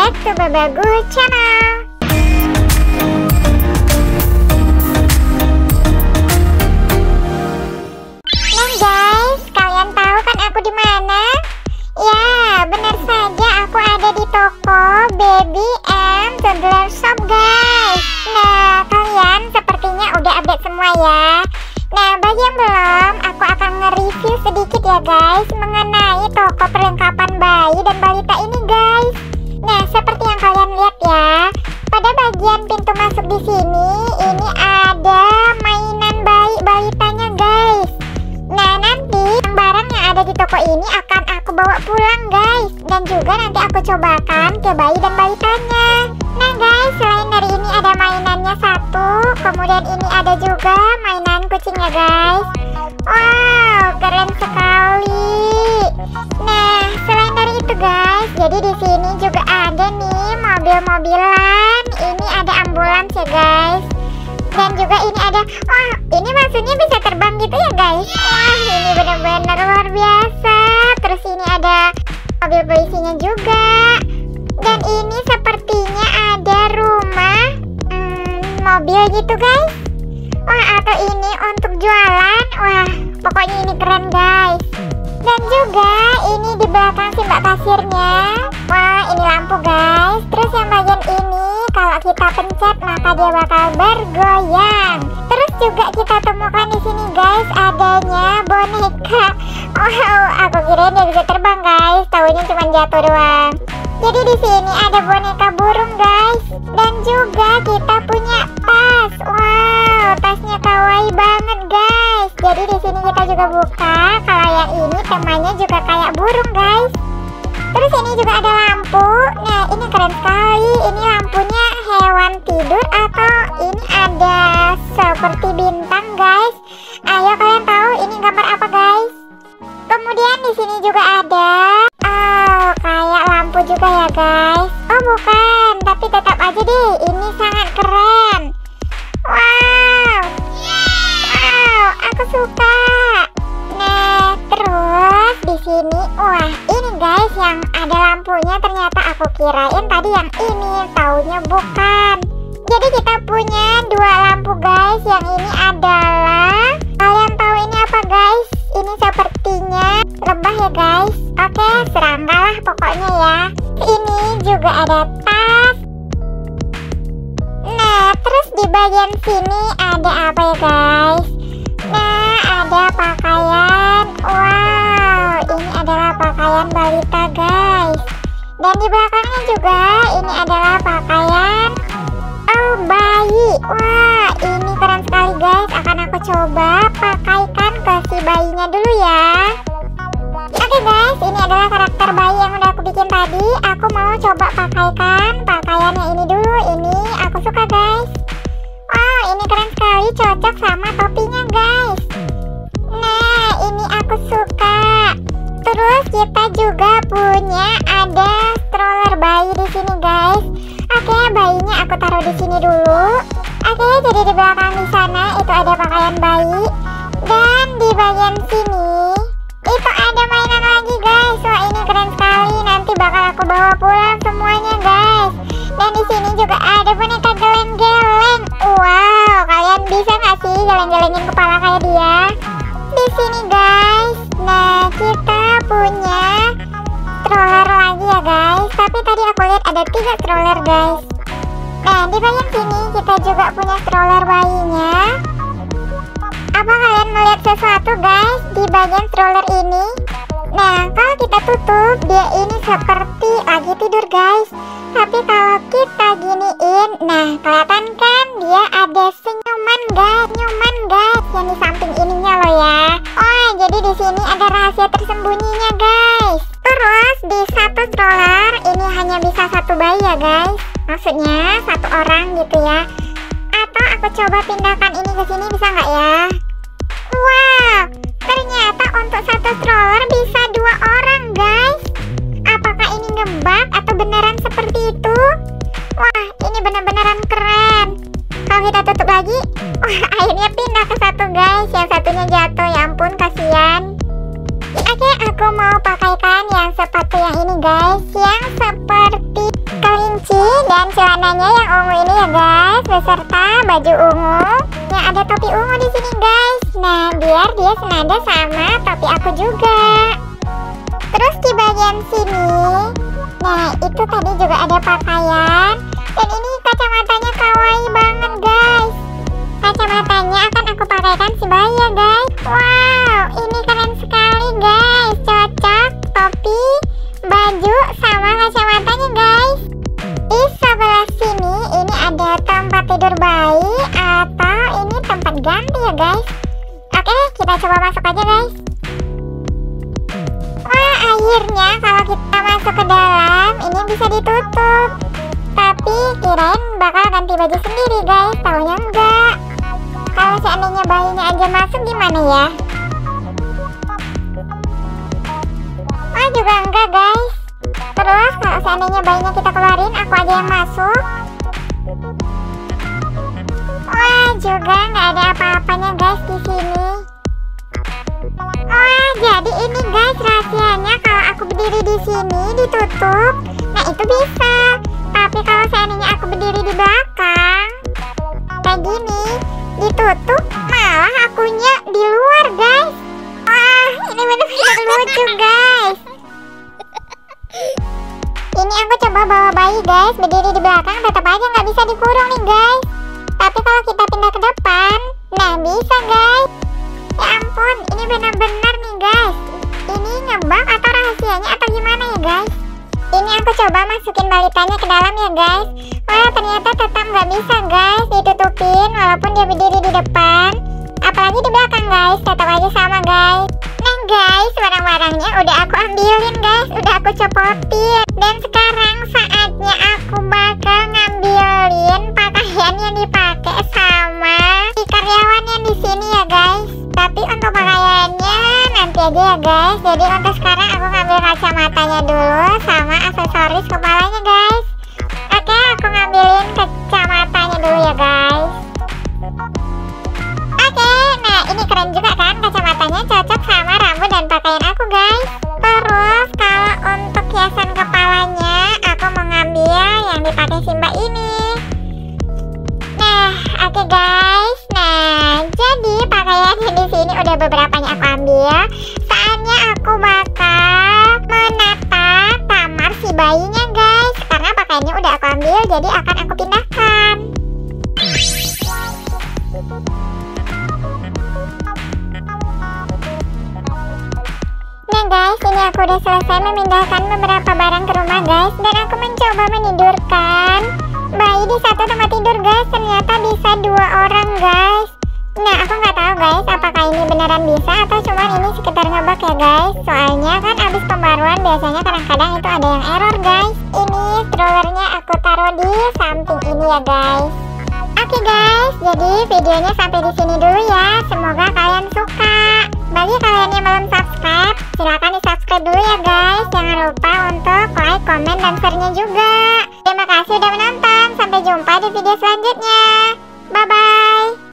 back to Babagu channel. Nah guys, kalian tahu kan aku di mana? Ya, benar saja aku ada di toko Baby and Toddler Shop guys. Nah, kalian sepertinya udah update semua ya. Nah, bagi yang belum, aku akan nge-review sedikit ya guys mengenai toko perlengkapan bayi dan balita ini guys. Nah, seperti yang kalian lihat ya, pada bagian pintu masuk di sini ini ada mainan bayi balitanya guys. Nah, nanti barang yang ada di toko ini akan aku bawa pulang guys, dan juga nanti aku cobakan ke bayi dan balitanya. Nah guys, selain dari ini ada mainannya satu, kemudian ini ada juga mainan kucingnya guys. Wow, keren sekali. Nah, selain dari itu guys, jadi di sini juga ada nih mobil-mobilan. Ini ada ambulans ya guys. Dan juga ini ada, wah ini maksudnya bisa terbang gitu ya guys. Wah ini benar-benar luar biasa. Terus ini ada mobil polisinya juga. Dan ini sepertinya ada rumah mobil gitu guys. Wah, atau ini untuk jualan. Wah pokoknya ini keren guys. Dan juga ini di belakang si mbak kasirnya. Wah ini lampu guys. Terus yang bagian ini kalau kita pencet maka dia bakal bergoyang. Terus juga kita temukan di sini guys adanya boneka. Wow, aku kirain dia bisa terbang guys, taunya cuma jatuh doang. Jadi di sini ada boneka burung guys. Dan juga kita punya tas. Wow, tasnya kawaii banget guys. Jadi di sini kita juga buka. Kalau yang ini temanya juga kayak burung guys. Terus ini juga ada lampu. Nah ini keren sekali. Ini lampunya hewan tidur atau ini ada seperti bintang guys. Ayo kalian tahu ini gambar apa guys? Kemudian di sini juga ada kayak lampu juga ya guys. Oh bukan, tapi tetap aja deh ini sangat keren. Wow, wow, aku suka. Nah, terus di sini, wah ini guys yang ada lampunya ternyata aku kirain tadi yang ini, taunya bukan. Jadi kita punya dua lampu guys. Yang ini adalah, kalian tahu ini apa guys? Ini sepertinya lebah ya guys. Oke, serangga lah pokoknya ya. Ini juga ada tas. Nah, terus di bagian sini ada apa ya guys? Nah, ada pakaian. Wow, ini adalah pakaian balita guys. Dan di belakangnya juga ini adalah pakaian bayi. Wah, ini keren sekali guys. Akan aku coba pakaikan ke si bayinya dulu ya. Oke guys, ini adalah karakter bayi yang udah aku bikin tadi. Aku mau coba pakaikan pakaian yang ini dulu. Ini aku suka guys. Wow, ini keren sekali, cocok sama topinya guys. Nah, ini aku suka. Terus kita juga punya ada stroller bayi di sini guys. Oke, bayinya aku taruh di sini dulu. Oke, jadi di belakang di sana itu ada pakaian bayi. Dan di bagian sini itu ada mainan lagi guys. Wah, ini keren sekali. Nanti bakal aku bawa pulang semuanya guys. Dan di sini juga ada boneka geleng-geleng. Wow, kalian bisa nggak sih geleng-gelengin kepala kayak dia? Di sini guys. Nah, kita punya stroller lagi ya guys. Tapi tadi aku lihat ada 3 stroller guys. Nah, di bagian sini kita juga punya stroller bayinya. Apa kalian melihat sesuatu guys di bagian stroller ini? Nah, kalau kita tutup dia ini seperti lagi tidur guys. Tapi kalau kita giniin, nah kelihatan kan dia ada senyuman guys. Senyuman guys yang di samping ininya loh ya. Oh, jadi di sini ada rahasia tersembunyinya guys. Terus di satu stroller ini hanya bisa satu bayi ya guys. Maksudnya satu orang gitu ya. Atau aku coba pindahkan ini ke sini, bisa nggak ya? Wow, ternyata untuk satu stroller bisa 2 orang guys. Apakah ini ngebug atau beneran seperti itu? Wah, ini bener-beneran keren. Kalau kita tutup lagi, wah akhirnya pindah ke satu guys. Yang satunya jatuh, ya ampun kasihan. Oke, aku mau pakaikan yang sepatu yang ini guys, yang seperti kali Dan celananya yang ungu ini ya guys, beserta baju ungu yang ada topi ungu di sini guys. Nah, biar dia senada sama topi aku juga. Terus di bagian sini, nah itu tadi juga ada pakaian. Dan ini kacamatanya kawaii banget guys. Kacamatanya akan aku pakaikan si bayi ya guys. Wow, ini keren sekali guys. Cocok topi, baju, sama kacamatanya guys. Di sebelah sini ini ada tempat tidur bayi atau ini tempat ganti ya guys. Oke, kita coba masuk aja guys. Wah, akhirnya kalau kita masuk ke dalam ini bisa ditutup. Tapi kirain bakal ganti baju sendiri guys, taunya enggak. Kalau seandainya bayinya aja masuk gimana ya? Wah, juga enggak guys. Terus kalau seandainya bayinya kita keluarin, aku aja yang masuk. Wah, juga nggak ada apa-apanya guys di sini. Wah, jadi ini guys rahasianya, kalau aku berdiri di sini ditutup, nah itu bisa. Tapi kalau seandainya aku berdiri di belakang kayak gini, ditutup, malah akunya di luar guys. Wah, ini benar-benar lucu guys. Ini aku coba bawa bayi guys, berdiri di belakang tetap aja nggak bisa dikurung nih guys. Tapi kalau kita pindah ke depan, nah bisa guys. Ya ampun, ini benar-benar nih guys. Ini ngebug atau rahasianya atau gimana ya guys? Ini aku coba masukin balitanya ke dalam ya guys. Wah, ternyata tetap nggak bisa guys ditutupin walaupun dia berdiri di depan. Apalagi di belakang guys, tetap aja sama guys. Nah guys, barang-barangnya udah aku ambilin guys, udah aku copotin. Dan sekarang saatnya aku bakal ngambilin pakaian yang dipakai sama si karyawan yang di sini ya guys. Tapi untuk pakaiannya nanti aja ya guys. Jadi untuk sekarang aku ngambil kacamatanya dulu sama aksesoris kepalanya guys. Oke, aku ngambilin kacamatanya dulu ya guys. Oke, nah ini keren juga kan, kacamatanya cocok sama rambut dan pakaian aku guys. Terus kalau untuk hiasan kepalanya, aku mau ngambil yang dipakai Simba ini. Nah, oke guys. Nah, jadi pakaiannya di sini udah beberapanya aku ambil. Saatnya aku bakal menata kamar si bayinya guys. Karena pakaiannya udah aku ambil, jadi akan aku pindahkan. Nah guys, ini aku udah selesai memindahkan beberapa barang ke rumah guys. Dan aku mencoba menidurkan bayi di satu tempat tidur guys. Ternyata bisa 2 orang guys. Nah, aku nggak tahu guys apakah ini beneran bisa atau cuman ini sekitar ngebug ya guys. Soalnya kan abis pembaruan biasanya kadang-kadang itu ada yang error guys. Ini strollernya aku taruh di samping ini ya guys. Oke guys, jadi videonya sampai di sini dulu ya. Semoga kalian suka. Bagi kalian yang belum subscribe, silahkan di subscribe dulu ya guys. Jangan lupa untuk like, komen, dan share-nya juga. Terima kasih udah menonton. Sampai jumpa di video selanjutnya. Bye-bye.